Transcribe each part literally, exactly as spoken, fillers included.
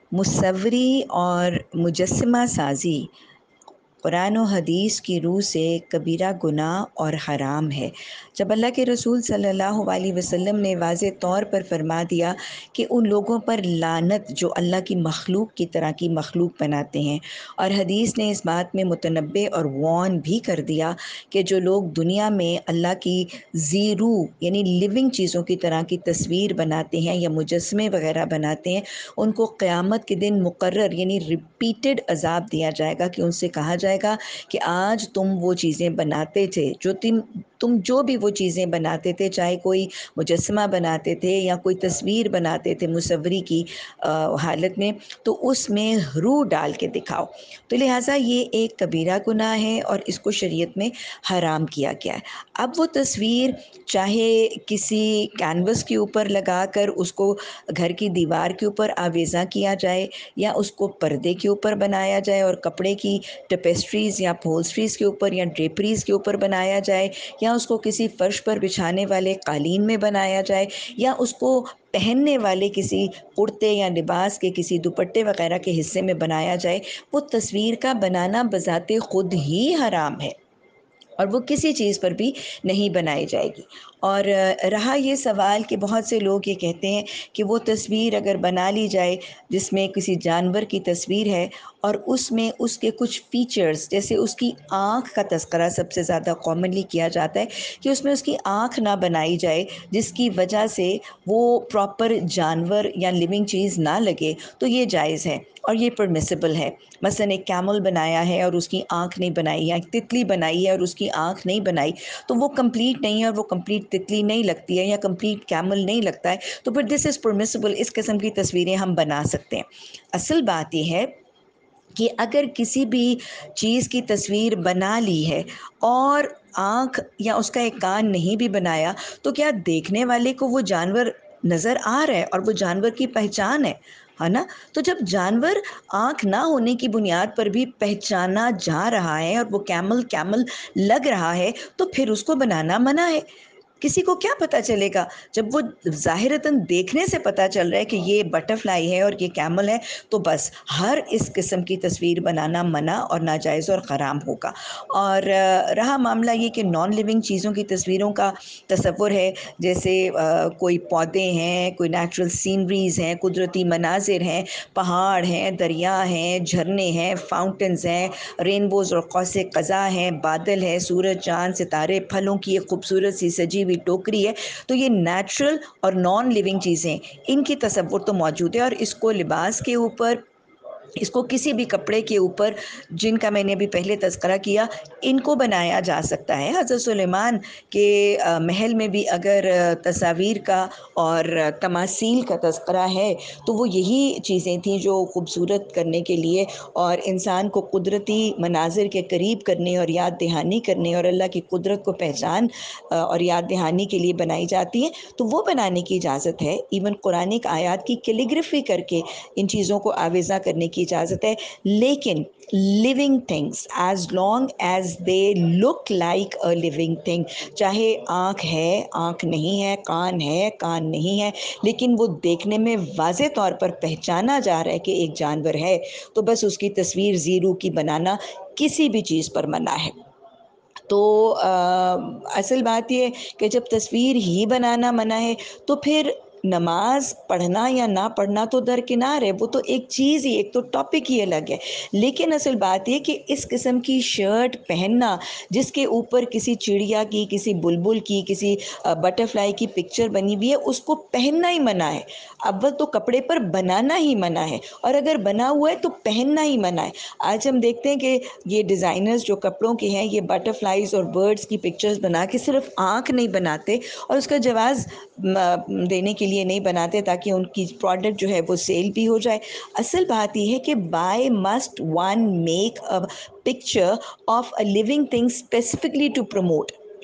مصوری اور مجسمہ سازی قرآن و حدیث کی روح سے کبیرہ گناہ اور حرام ہے۔ جب اللہ کے رسول صلی اللہ علیہ وسلم نے واضح طور پر فرما دیا کہ ان لوگوں پر لعنت جو اللہ کی مخلوق کی طرح کی مخلوق بناتے ہیں، اور حدیث نے اس بات میں متنبع اور وارن بھی کر دیا کہ جو لوگ دنیا میں اللہ کی زیرو یعنی لیونگ چیزوں کی طرح کی تصویر بناتے ہیں یا مجسمے وغیرہ بناتے ہیں، ان کو قیامت کے دن مقرر یعنی ریپیٹڈ عذاب دیا جائے گا کہ ان سے کہا جائے گا کہ آج تم وہ چیزیں بناتے تھے جو تم تم جو بھی وہ چیزیں بناتے تھے، چاہے کوئی مجسمہ بناتے تھے یا کوئی تصویر بناتے تھے مصوری کی حالت میں، تو اس میں روح ڈال کے دکھاؤ۔ تو لہٰذا یہ ایک کبیرہ گناہ ہے اور اس کو شریعت میں حرام کیا گیا ہے۔ اب وہ تصویر چاہے کسی کینوس کے اوپر لگا کر اس کو گھر کی دیوار کے اوپر آویزاں کیا جائے، یا اس کو پردے کے اوپر بنایا جائے اور کپڑے کی ٹیپسٹریز یا اپہولسٹریز کے اوپر یا ڈریپریز کے اوپر بنایا جائے، یا اس کو کسی فرش پر بچھانے والے قالین میں بنایا جائے، یا اس کو پہننے والے کسی کرتے یا لباس کے کسی دوپٹے وغیرہ کے حصے میں بنایا جائے، وہ تصویر کا بنانا بذات خود ہی حرام ہے اور وہ کسی چیز پر بھی نہیں بنائی جائے گی۔ اور رہا یہ سوال کہ بہت سے لوگ یہ کہتے ہیں کہ وہ تصویر اگر بنا لی جائے جس میں کسی جانور کی تصویر ہے اور اس میں اس کے کچھ فیچرز، جیسے اس کی آنکھ کا تذکرہ سب سے زیادہ کامنلی کیا جاتا ہے کہ اس میں اس کی آنکھ نہ بنائی جائے جس کی وجہ سے وہ پراپر جانور یا لیونگ چیز نہ لگے، تو یہ جائز ہے اور یہ پرمیسیبل ہے۔ مثلا ایک کیمل بنایا ہے اور اس کی آنکھ نہیں بنائی، یا ایک تتلی بنائی ہے اور اس کی آنکھ نہیں بنائی، تو وہ کمپلیٹ نہیں ہے اور وہ کمپلیٹ تتلی نہیں لگتی ہے یا کمپلیٹ کیمل نہیں لگتا ہے، تو پھر دس از پرمیسیبل، اس قسم کی تصویریں ہم بنا سکتے ہیں۔ اصل بات یہ ہے کہ اگر کسی بھی چیز کی تصویر بنا لی ہے اور آنکھ یا اس کا ایک کان نہیں بھی بنایا، تو کیا دیکھنے والے کو وہ جانور نظر آ رہا ہے اور وہ جانور کی پہچان ہے ہے نا؟ تو جب جانور آنکھ نہ ہونے کی بنیاد پر بھی پہچانا جا رہا ہے اور وہ کیمل کیمل لگ رہا ہے، تو پھر اس کو بنانا منع ہے۔ کسی کو کیا پتہ چلے گا؟ جب وہ ظاہراً دیکھنے سے پتہ چل رہا ہے کہ یہ بٹر فلائی ہے اور یہ کیمل ہے، تو بس ہر اس قسم کی تصویر بنانا منع اور ناجائز اور حرام ہوگا۔ اور رہا معاملہ یہ کہ نان لیونگ چیزوں کی تصویروں کا تصور ہے، جیسے کوئی پودے ہیں، کوئی نیچرل سینریز ہیں، قدرتی مناظر ہیں، پہاڑ ہیں، دریا ہیں، جھرنے ہیں، فاؤنٹنز ہیں، رینبوز اور قوس قزح ہیں، بادل ہے، سورج، چاند، ستارے، پھلوں کی ایک خوبصورت سی سجی ہوئی ٹوکری ہے، تو یہ نیچرل اور نان لیونگ چیزیں، ان کی تصور تو موجود ہے، اور اس کو لباس کے اوپر، اس کو کسی بھی کپڑے کے اوپر، جن کا میں نے ابھی پہلے تذکرہ کیا، ان کو بنایا جا سکتا ہے۔ حضرت سلیمان کے محل میں بھی اگر تصاویر کا اور تماثیل کا تذکرہ ہے تو وہ یہی چیزیں تھیں جو خوبصورت کرنے کے لیے اور انسان کو قدرتی مناظر کے قریب کرنے اور یاد دہانی کرنے اور اللہ کی قدرت کو پہچان اور یاد دہانی کے لیے بنائی جاتی ہیں، تو وہ بنانے کی اجازت ہے۔ ایون قرآنک آیات کی کیلیگرافی کر کے ان چیزوں کو آویزاں کرنے کی اجازت ہے، لیکن living things as long as they look like a living thing، چاہے آنکھ ہے، آنکھ نہیں ہے، کان ہے، کان نہیں ہے، لیکن وہ دیکھنے میں واضح طور پر پہچانا جا رہا ہے کہ ایک جانور ہے، تو بس اس کی تصویر زیرو کی بنانا کسی بھی چیز پر منع ہے۔ تو اصل بات یہ کہ جب تصویر ہی بنانا منع ہے تو پھر نماز پڑھنا یا نہ پڑھنا تو درکنار ہے، وہ تو ایک چیز ہی، ایک تو ٹاپک ہی الگ ہے، لیکن اصل بات یہ کہ اس قسم کی شرٹ پہننا جس کے اوپر کسی چڑیا کی، کسی بلبل کی، کسی بٹر فلائی کی پکچر بنی ہوئی ہے، اس کو پہننا ہی منع ہے۔ اول تو کپڑے پر بنانا ہی منع ہے، اور اگر بنا ہوا ہے تو پہننا ہی منع ہے۔ آج ہم دیکھتے ہیں کہ یہ ڈیزائنرز جو کپڑوں کے ہیں، یہ بٹر فلائیز اور برڈز کی پکچرز بنا کے صرف آنکھ نہیں بناتے اور اس کا جواز دینے کے لیے نہیں بناتے تاکہ ان کی پروڈکٹ جو ہے وہ سیل بھی ہو جائے۔ اصل بات یہ ہے کہ by must one make a picture of a living thing specifically to promote,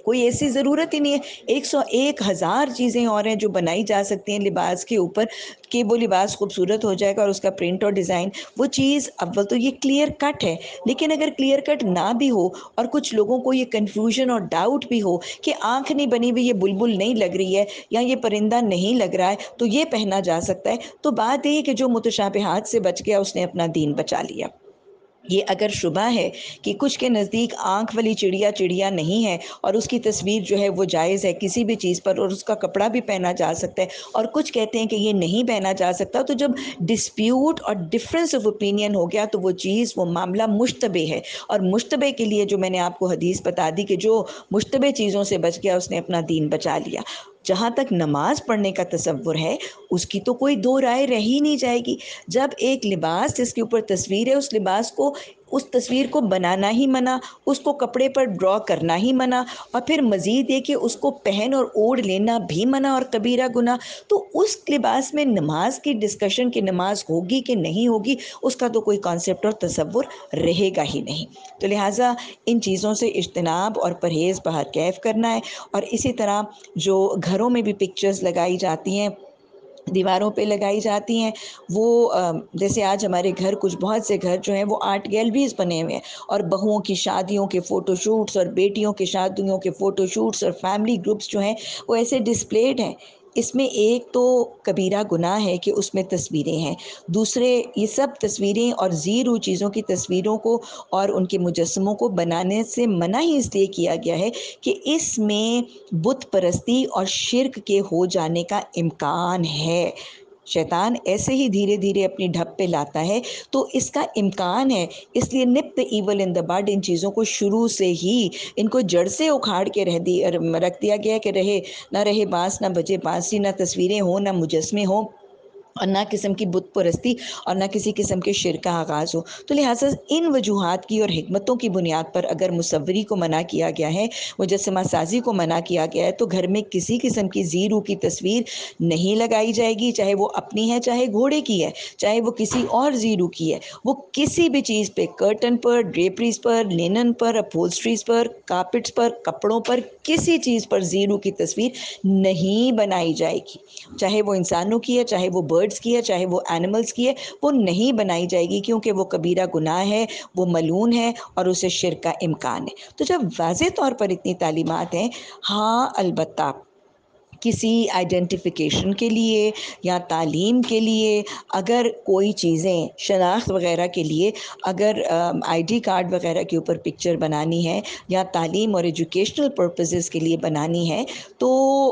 کوئی ایسی ضرورت ہی نہیں ہے، ایک سو ایک ہزار چیزیں اور ہیں جو بنائی جا سکتی ہیں لباس کے اوپر کہ وہ لباس خوبصورت ہو جائے گا اور اس کا پرنٹ اور ڈیزائن، وہ چیز اول تو یہ کلیئر کٹ ہے۔ لیکن اگر کلیئر کٹ نہ بھی ہو اور کچھ لوگوں کو یہ کنفیوژن اور ڈاؤٹ بھی ہو کہ آنکھ نہیں بنی ہوئی، یہ بلبل نہیں لگ رہی ہے یا یہ پرندہ نہیں لگ رہا ہے تو یہ پہنا جا سکتا ہے، تو بات یہ ہے کہ جو متشابہات سے بچ گیا اس نے اپنا دین بچا لیا۔ یہ اگر شبہ ہے کہ کچھ کے نزدیک آنکھ والی چڑیا چڑیا نہیں ہے اور اس کی تصویر جو ہے وہ جائز ہے کسی بھی چیز پر اور اس کا کپڑا بھی پہنا جا سکتا ہے، اور کچھ کہتے ہیں کہ یہ نہیں پہنا جا سکتا، تو جب ڈسپیوٹ اور ڈفرینس آف اوپینین ہو گیا تو وہ چیز وہ معاملہ مشتبہ ہے، اور مشتبہ کے لیے جو میں نے آپ کو حدیث بتا دی کہ جو مشتبہ چیزوں سے بچ گیا اس نے اپنا دین بچا لیا۔ جہاں تک نماز پڑھنے کا تصور ہے اس کی تو کوئی دو رائے رہ ہی نہیں جائے گی۔ جب ایک لباس جس کے اوپر تصویر ہے اس لباس کو، اس تصویر کو بنانا ہی منع، اس کو کپڑے پر ڈرا کرنا ہی منع، اور پھر مزید یہ کہ اس کو پہن اور اوڑھ لینا بھی منع اور کبیرہ گناہ، تو اس لباس میں نماز کی ڈسکشن کہ نماز ہوگی کہ نہیں ہوگی اس کا تو کوئی کانسیپٹ اور تصور رہے گا ہی نہیں۔ تو لہٰذا ان چیزوں سے اجتناب اور پرہیز بہر کیف کرنا ہے۔ اور اسی طرح جو گھروں میں بھی پکچرز لگائی جاتی ہیں، دیواروں پہ لگائی جاتی ہیں، وہ جیسے آج ہمارے گھر کچھ بہت سے گھر جو ہیں وہ آرٹ گیلریز بنے ہوئے ہیں اور بہوؤں کی شادیوں کے فوٹو شوٹس اور بیٹیوں کی شادیوں کے فوٹو شوٹس اور فیملی گروپس جو ہیں وہ ایسے ڈسپلیڈ ہیں۔ اس میں ایک تو کبیرہ گناہ ہے کہ اس میں تصویریں ہیں، دوسرے یہ سب تصویریں اور زیرو چیزوں کی تصویروں کو اور ان کے مجسموں کو بنانے سے منع ہی اس لیے کیا گیا ہے کہ اس میں بت پرستی اور شرک کے ہو جانے کا امکان ہے۔ شیطان ایسے ہی دھیرے دھیرے اپنی ڈھب پہ لاتا ہے تو اس کا امکان ہے، اس لیے نپ the evil in the bud، ان چیزوں کو شروع سے ہی ان کو جڑ سے اکھاڑ کے رہ دی رکھ دیا گیا کہ رہے نہ رہے بانس نہ بجے بانسی، نہ تصویریں ہوں نہ مجسمے ہوں اور نہ قسم کی بت پرستی اور نہ کسی قسم کے شرک کا آغاز ہو۔ تو لہٰذا ان وجوہات کی اور حکمتوں کی بنیاد پر اگر مصوری کو منع کیا گیا ہے، مجسمہ سازی کو منع کیا گیا ہے، تو گھر میں کسی قسم کی زیرو کی تصویر نہیں لگائی جائے گی، چاہے وہ اپنی ہے، چاہے گھوڑے کی ہے، چاہے وہ کسی اور زیرو کی ہے۔ وہ کسی بھی چیز پہ، کرٹن پر، ڈریپریز پر، لینن پر، اپہولسٹریز پر، کارپٹس پر، کپڑوں پر، کسی چیز پر زیرو کی تصویر نہیں بنائی جائے گی، چاہے وہ انسانوں کی ہے، چاہے وہ برڈز کی ہے، چاہے وہ اینیملز کی ہے، وہ نہیں بنائی جائے گی، کیونکہ وہ کبیرہ گناہ ہے، وہ ملعون ہے اور اسے شرک کا امکان ہے۔ تو جب واضح طور پر اتنی تعلیمات ہیں، ہاں البتہ کسی آئیڈینٹیفیکیشن کے لیے یا تعلیم کے لیے اگر کوئی چیزیں شناخت وغیرہ کے لیے اگر آئی ڈی کارڈ وغیرہ کے اوپر پکچر بنانی ہے یا تعلیم اور ایجوکیشنل پرپزز کے لیے بنانی ہے تو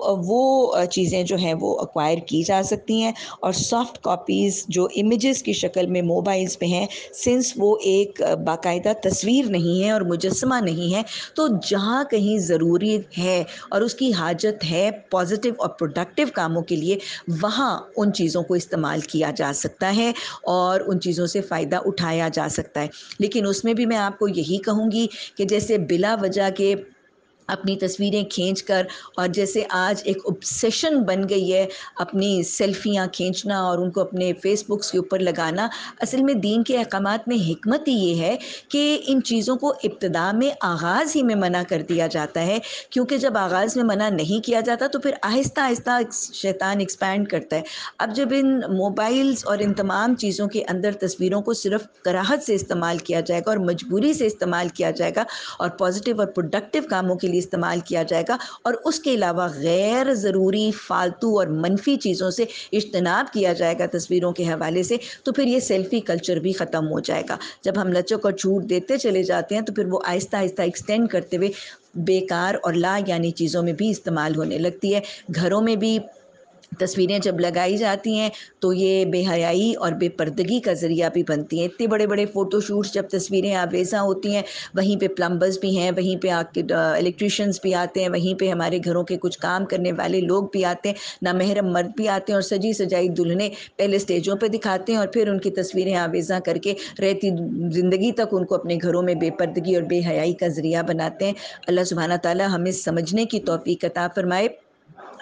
وہ چیزیں جو ہیں وہ ایکوائر کی جا سکتی ہیں، اور سافٹ کاپیز جو امیجز کی شکل میں موبائلز پہ ہیں، سنس وہ ایک باقاعدہ تصویر نہیں ہے اور مجسمہ نہیں ہے، تو جہاں کہیں ضروری ہے اور اس کی حاجت ہے پازیٹیو اور پروڈکٹیو کاموں کے لیے، وہاں ان چیزوں کو استعمال کیا جا سکتا ہے اور ان چیزوں سے فائدہ اٹھایا جا سکتا ہے۔ لیکن اس میں بھی میں آپ کو یہی کہوں گی کہ جیسے بلا وجہ کے اپنی تصویریں کھینچ کر، اور جیسے آج ایک obsession بن گئی ہے اپنی سیلفیاں کھینچنا اور ان کو اپنے فیس بکس کے اوپر لگانا، اصل میں دین کے احکامات میں حکمت ہی یہ ہے کہ ان چیزوں کو ابتدا میں آغاز ہی میں منع کر دیا جاتا ہے، کیونکہ جب آغاز میں منع نہیں کیا جاتا تو پھر آہستہ آہستہ شیطان ایکسپینڈ کرتا ہے۔ اب جب ان موبائلز اور ان تمام چیزوں کے اندر تصویروں کو صرف کراہت سے استعمال کیا جائے گا اور مجبوری سے استعمال کیا جائے گا اور پازیٹیو اور پروڈکٹیو کاموں کے لیے استعمال کیا جائے گا، اور اس کے علاوہ غیر ضروری فالتو اور منفی چیزوں سے اجتناب کیا جائے گا تصویروں کے حوالے سے، تو پھر یہ سیلفی کلچر بھی ختم ہو جائے گا۔ جب ہم لچک اور چھوٹ دیتے چلے جاتے ہیں تو پھر وہ آہستہ آہستہ ایکسٹینڈ کرتے ہوئے بیکار اور لا یعنی چیزوں میں بھی استعمال ہونے لگتی ہے۔ گھروں میں بھی تصویریں جب لگائی جاتی ہیں تو یہ بے حیائی اور بے پردگی کا ذریعہ بھی بنتی ہیں۔ اتنے بڑے بڑے فوٹو شوٹس جب تصویریں آویزاں ہوتی ہیں، وہیں پہ پلمبرز بھی ہیں، وہیں پہ الیکٹریشینز بھی آتے ہیں، وہیں پہ ہمارے گھروں کے کچھ کام کرنے والے لوگ بھی آتے ہیں، نامحرم مرد بھی آتے ہیں، اور سجی سجائی دلہنیں پہلے اسٹیجوں پہ دکھاتے ہیں اور پھر ان کی تصویریں آویزاں کر کے رہتی زندگی تک ان کو اپنے گھروں میں بے پردگی اور بے حیائی کا ذریعہ بناتے ہیں۔ اللہ سبحانہ تعالی ہمیں سمجھنے کی توفیق عطا فرمائے،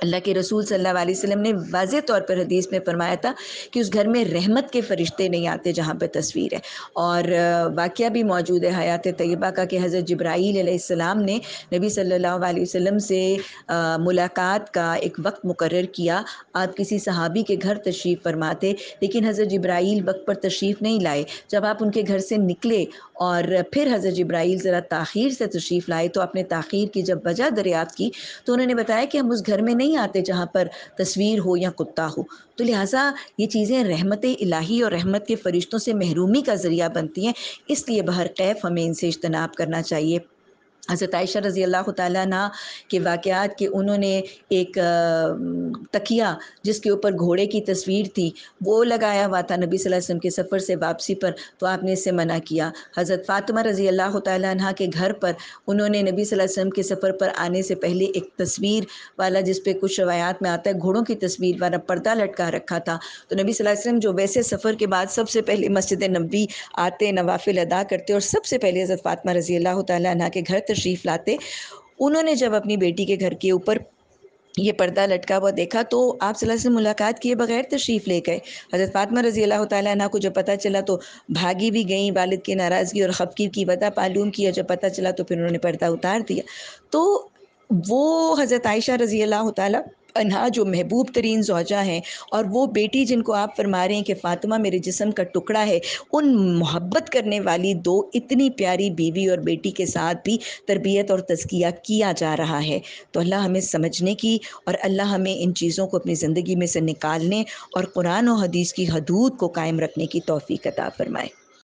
اللہ کے رسول صلی اللہ علیہ وسلم نے واضح طور پر حدیث میں فرمایا تھا کہ اس گھر میں رحمت کے فرشتے نہیں آتے جہاں پہ تصویر ہے۔ اور واقعہ بھی موجود ہے حیات طیبہ کا کہ حضرت جبرائیل علیہ السلام نے نبی صلی اللہ علیہ وسلم سے ملاقات کا ایک وقت مقرر کیا۔ آپ کسی صحابی کے گھر تشریف فرما تھے، لیکن حضرت جبرائیل وقت پر تشریف نہیں لائے۔ جب آپ ان کے گھر سے نکلے اور پھر حضرت جبرائیل ذرا تاخیر سے تشریف لائے تو آپ نے تاخیر کی جب وجہ دریافت کی تو انہوں نے بتایا کہ ہم اس گھر میں نہیں آتے جہاں پر تصویر ہو یا کتا ہو۔ تو لہٰذا یہ چیزیں رحمت الہی اور رحمت کے فرشتوں سے محرومی کا ذریعہ بنتی ہیں، اس لیے بہرکیف ہمیں ان سے اجتناب کرنا چاہیے۔ حضرت عائشہ رضی اللہ تعالیٰ عنہ کے واقعات کہ انہوں نے ایک تکیہ جس کے اوپر گھوڑے کی تصویر تھی وہ لگایا ہوا تھا نبی صلی اللہ علیہ وسلم کے سفر سے واپسی پر، تو آپ نے اس سے منع کیا۔ حضرت فاطمہ رضی اللہ تعالیٰ عنہ کے گھر پر انہوں نے نبی صلی اللہ علیہ وسلم کے سفر پر آنے سے پہلے ایک تصویر والا، جس پہ کچھ روایات میں آتا ہے گھوڑوں کی تصویر والا پردہ لٹکا رکھا تھا، تو نبی صلی اللہ علیہ وسلم جو ویسے سفر کے بعد سب سے پہلے مسجد نبوی آتے، نوافل ادا کرتے اور سب سے پہلے حضرت فاطمہ رضی اللہ تعالیٰ عنہ کے گھر تشریف لاتے، انہوں نے جب اپنی بیٹی کے گھر کے اوپر یہ پردہ لٹکا ہوا دیکھا تو آپ صلی اللہ علیہ وسلم ملاقات کیے بغیر تشریف لے گئے۔ حضرت فاطمہ رضی اللہ تعالیٰ عنہ کو جب پتہ چلا تو بھاگی بھی گئیں، والد کی ناراضگی اور خفگی کی وجہ معلوم کیا، جب پتہ چلا تو پھر انہوں نے پردہ اتار دیا۔ تو وہ حضرت عائشہ رضی اللہ تعالیٰ عنہا جو محبوب ترین زوجہ ہیں اور وہ بیٹی جن کو آپ فرما رہے ہیں کہ فاطمہ میرے جسم کا ٹکڑا ہے، ان محبت کرنے والی دو اتنی پیاری بیوی اور بیٹی کے ساتھ بھی تربیت اور تزکیہ کیا جا رہا ہے۔ تو اللہ ہمیں سمجھنے کی اور اللہ ہمیں ان چیزوں کو اپنی زندگی میں سے نکالنے اور قرآن و حدیث کی حدود کو قائم رکھنے کی توفیق عطا فرمائے۔